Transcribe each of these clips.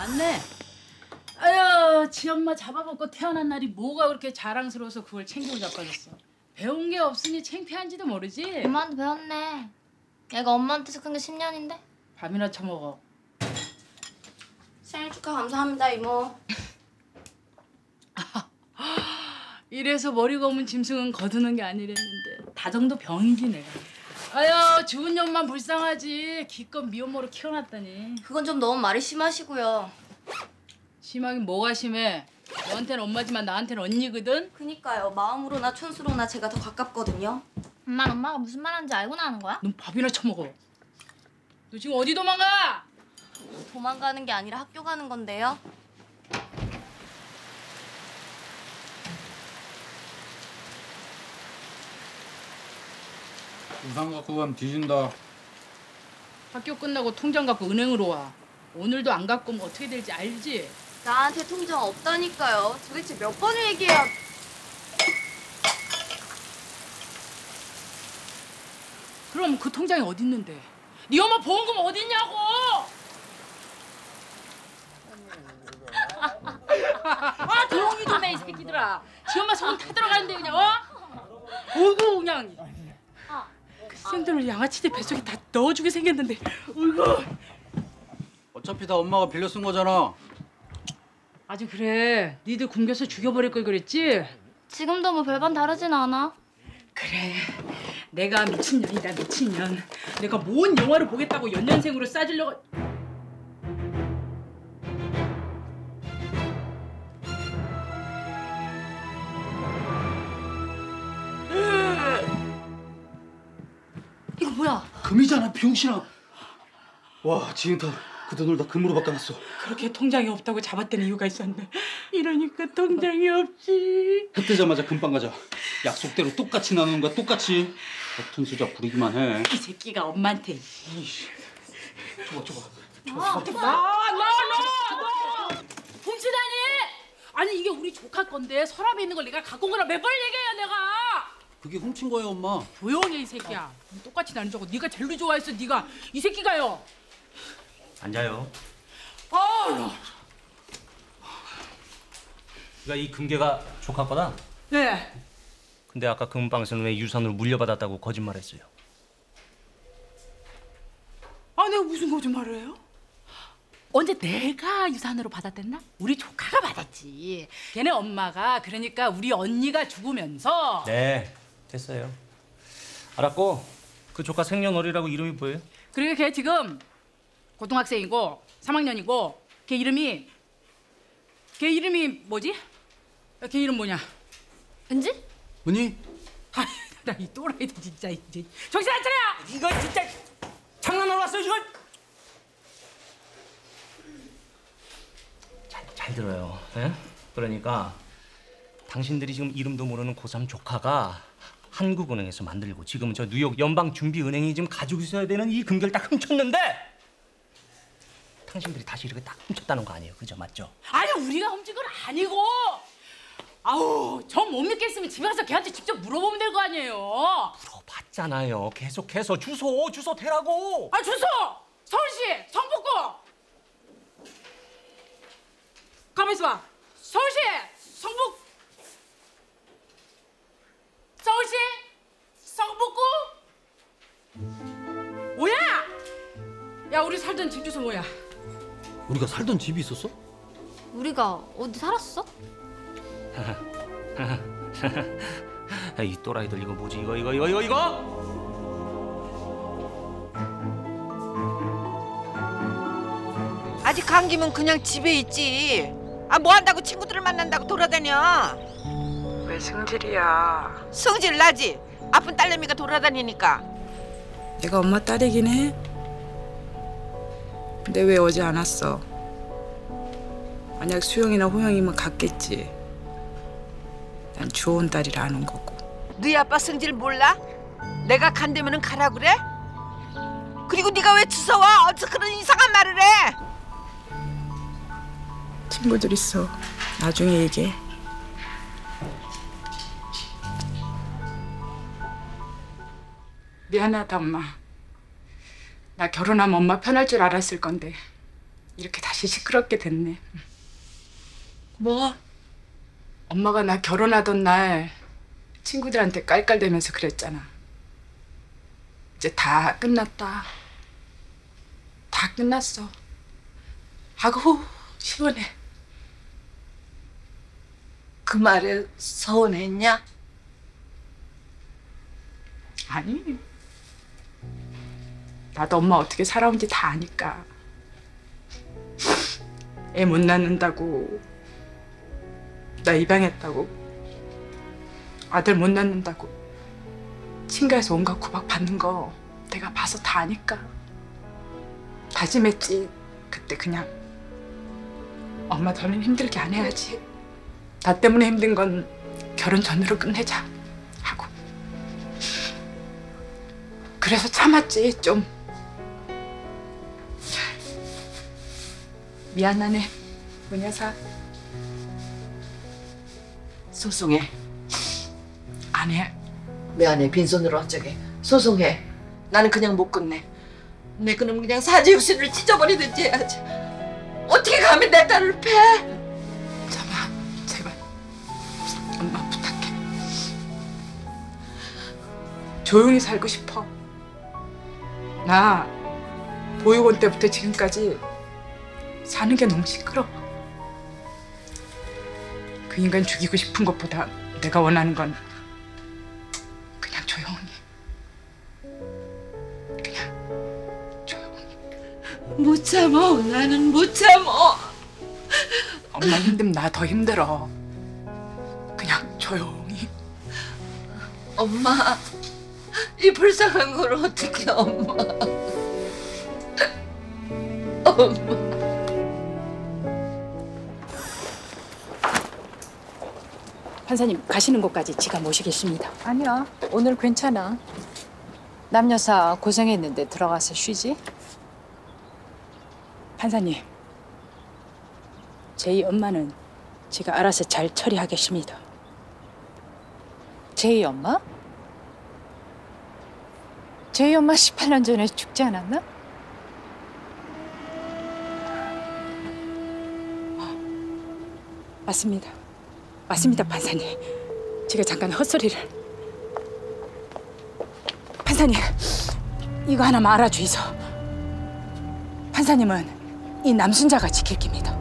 맞네. 아유, 지 엄마 잡아먹고 태어난 날이 뭐가 그렇게 자랑스러워서 그걸 챙기고 자빠졌어. 배운 게 없으니 창피한지도 모르지. 엄마한테 배웠네. 얘가 엄마한테서 큰 게 10년인데. 밥이나 처먹어. 생일 축하 감사합니다, 이모. 이래서 머리 검은 짐승은 거두는 게 아니랬는데 다정도 병이지 내가. 아유, 죽은 년만 불쌍하지. 기껏 미혼모로 키워놨더니. 그건 좀 너무 말이 심하시고요. 심하긴 뭐가 심해. 너한테는 엄마지만 나한테는 언니거든. 그니까요. 마음으로나 촌수로나 제가 더 가깝거든요. 엄마는 엄마가 무슨 말 하는지 알고 나는 거야? 넌 밥이나 처먹어. 너 지금 어디 도망가? 도망가는 게 아니라 학교 가는 건데요. 우산 갖고 가면 뒤진다. 학교 끝나고 통장 갖고 은행으로 와. 오늘도 안 갖고 오면 어떻게 될지 알지? 나한테 통장 없다니까요. 도대체 몇 번을 얘기해야... 그럼 그 통장이 어디 있는데? 네 엄마 보험금 어디 있냐고! 아, 조용히 좀 해, 이 새끼들아. 지 엄마 손 타들어가는데 그냥, 어? 어이구, 그냥. 그 샌들을 양아치들 뱃속에 다 넣어주게 생겼는데, 어이구. 어차피 다 엄마가 빌려 쓴 거잖아. 아주 그래. 니들 굶겨서 죽여버릴 걸 그랬지? 지금도 뭐 별반 다르진 않아. 그래. 내가 미친년이다, 미친년. 내가 뭔 영화를 보겠다고 연년생으로 싸지려고... 이거 뭐야? 금이잖아, 병신아. 와, 지금 그 돈을 다 금으로 바꿔놨어. 그렇게 통장이 없다고 잡았던 이유가 있었는데 이러니까 통장이 없지. 해 뜨자마자 금방 가자. 약속대로 똑같이 나누는 거야, 똑같이. 버튼 수작 부리기만 해. 이 새끼가 엄마한테. 줘봐. 너! 훔치다니! 아니 이게 우리 조카 건데 서랍에 있는 걸 내가 갖고 온 거라 몇 번을 얘기해야 내가. 그게 훔친 거야, 엄마. 조용히 해, 이 새끼야. 똑같이 나눈 줄 알고 네가 제일 좋아했어, 네가. 이 새끼가요. 앉아요. 아, 그러니까 이 금괴가 조카 거다? 네. 근데 아까 금방에서는 왜 유산으로 물려받았다고 거짓말했어요? 아, 내가 무슨 거짓말을 해요? 언제 내가 유산으로 받았댔나? 우리 조카가 받았지. 걔네 엄마가 그러니까 우리 언니가 죽으면서. 네, 됐어요. 알았고 그 조카 생년월일하고 이름이 뭐예요? 그리고 걔 지금 고등학생이고 3학년이고 걔 이름이 뭐지? 걔 이름 뭐냐? 은지? 언니? 아, 나 이 또라이도 진짜 이제 정신 안 차려! 이거 진짜 장난하러 왔어요 지금? 잘 들어요. 예? 그러니까 당신들이 지금 이름도 모르는 고3 조카가 한국은행에서 만들고 지금은 저 뉴욕 연방준비은행이 지금 가지고 있어야 되는 이 금괴를 딱 훔쳤는데 당신들이 다시 이렇게 딱 훔쳤다는 거 아니에요? 그죠? 맞죠? 아니 우리가 훔친 건 아니고. 아우, 저 못 믿겠으면 집에 가서 걔한테 직접 물어보면 될 거 아니에요. 물어봤잖아요. 계속해서 주소 대라고. 아, 주소! 서울시 성북구. 가만 있어봐. 서울시 성북구. 뭐야? 야, 우리 살던 집 주소 뭐야? 우리가 살던 집이 있었어? 우리가 어디 살았어? 이 또라이들 이거 뭐지? 이거 아직 감기면 그냥 집에 있지. 아, 뭐 한다고 친구들을 만난다고 돌아다녀. 왜 승질이야? 성질 나지. 아픈 딸내미가 돌아다니니까. 내가 엄마 딸이긴 해. 근데 왜 어제 안 왔어? 만약 수영이나 호영이면 갔겠지. 난 좋은 딸이라 안 온 거고. 너희 아빠 성질 몰라? 내가 간다면은 가라 그래? 그리고 네가 왜 주워와? 어디서 그런 이상한 말을 해? 친구들 있어. 나중에 얘기해. 미안하다, 엄마. 나 결혼하면 엄마 편할 줄 알았을 건데 이렇게 다시 시끄럽게 됐네. 뭐? 엄마가 나 결혼하던 날 친구들한테 깔깔대면서 그랬잖아. 이제 다 끝났다. 다 끝났어. 아구 시원해. 그 말에 서운했냐? 아니. 나도 엄마 어떻게 살아온지 다 아니까. 애 못 낳는다고, 나 입양했다고, 아들 못 낳는다고 친가에서 온갖 구박 받는 거 내가 봐서 다 아니까 다짐했지. 그때 그냥 엄마 더는 힘들게 안 해야지. 나 때문에 힘든 건 결혼 전으로 끝내자 하고. 그래서 참았지 좀. 미안하네, 문 여사. 소송해. 안 해. 왜 안 해? 빈손으로 어쩌게? 소송해. 나는 그냥 못 끝내. 내 그놈 그냥 사지육수를 찢어버리든지 해야지. 어떻게 감히 내 딸을 패? 잡아, 제발. 엄마 부탁해. 조용히 살고 싶어. 나 보육원 때부터 지금까지 사는 게 너무 시끄러워. 그 인간 죽이고 싶은 것보다 내가 원하는 건 그냥 조용히. 그냥 조용히. 못 참어. 나는 못 참어. 엄마 힘들면 나 더 힘들어. 그냥 조용히. 엄마, 이 불쌍한 걸 어떻게 엄마. 엄마. 판사님 가시는 곳까지 지가 모시겠습니다. 아니야, 오늘 괜찮아. 남여사 고생했는데 들어가서 쉬지? 판사님, 제이 엄마는 제가 알아서 잘 처리하겠습니다. 제이 엄마? 제이 엄마 18년 전에 죽지 않았나? 맞습니다. 맞습니다, 판사님. 제가 잠깐 헛소리를. 판사님, 이거 하나만 알아주이소. 판사님은 이 남순자가 지킬 깁니다.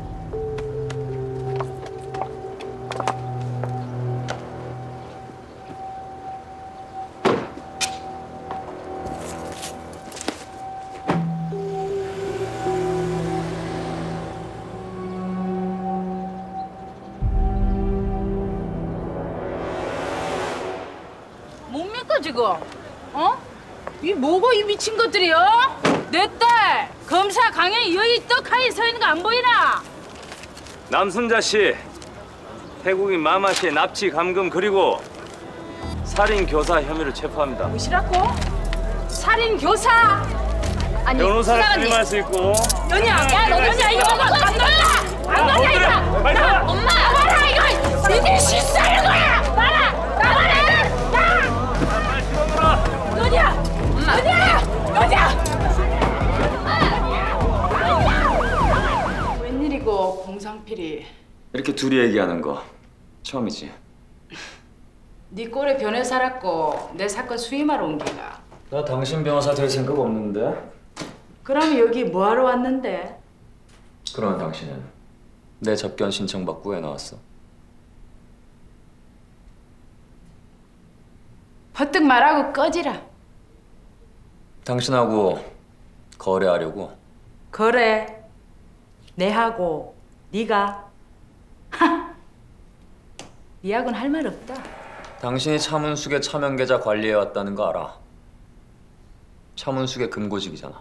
뭡니까 지금? 어? 이 뭐고 이 미친 것들이요? 내 딸 검사 강행 여기 떡하니 서 있는 거 안 보이나? 남순자 씨, 태국인 마마 씨의 납치 감금 그리고 살인 교사 혐의로 체포합니다. 뭐시라고? 살인 교사? 아니 변호사를 수사관님. 불림할 수 있고. 연희야, 야, 너 연희야 이거 봐봐. 안 놀라! 안 놀라 이거! 빨리 가! 엄마! 나와라 이거! 니들 실수하는 거야! 나와라! 나와라! 나! 연희야! 엄마! 연희야! 연희야! 웬일이고 공상필이 이렇게 둘이 얘기하는 거 처음이지? 네 꼴에 변해 살았고 내 사건 수임하러 온 기가. 나 당신 변호사 될 생각 없는데? 그럼 여기 뭐하러 왔는데? 그러면 당신은 내 접견 신청 받고 왜 나왔어? 버뜩 말하고 꺼지라. 당신하고 거래하려고. 거래 내하고 네가 하! 니하고는 할 말 없다. 당신이 차문숙의 차명계좌 관리해왔다는 거 알아? 차문숙의 금고직이잖아.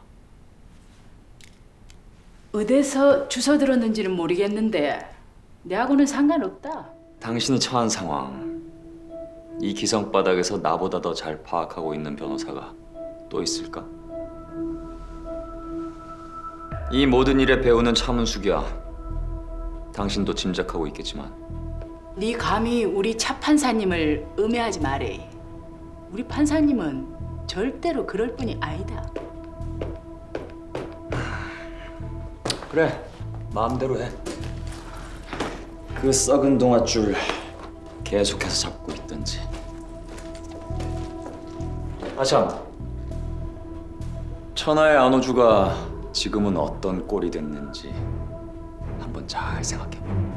어디서 주워 들었는지는 모르겠는데 내하고는 상관없다. 당신이 처한 상황, 이 기성바닥에서 나보다 더 잘 파악하고 있는 변호사가 또 있을까? 이 모든 일의 배우는 차문숙이야. 당신도 짐작하고 있겠지만. 네 감히 우리 차 판사님을 음해하지 마래. 우리 판사님은 절대로 그럴 뿐이 아니다. 그래, 마음대로 해. 그 썩은 동아줄 계속해서 잡고 있든지. 아참, 천하의 안호주가 지금은 어떤 꼴이 됐는지 한번 잘 생각해봐.